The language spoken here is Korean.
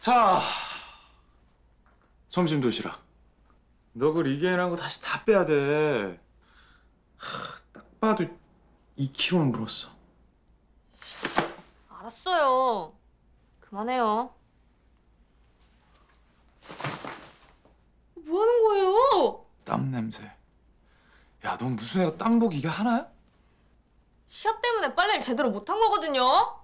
자, 점심 도시락. 너 그 리게인한 거 다시 다 빼야 돼. 딱 봐도 2kg는 물었어. 알았어요. 그만해요. 뭐 하는 거예요? 땀 냄새. 야, 넌 무슨 애가 땀복 이게 하나야? 시합 때문에 빨래를 제대로 못한 거거든요.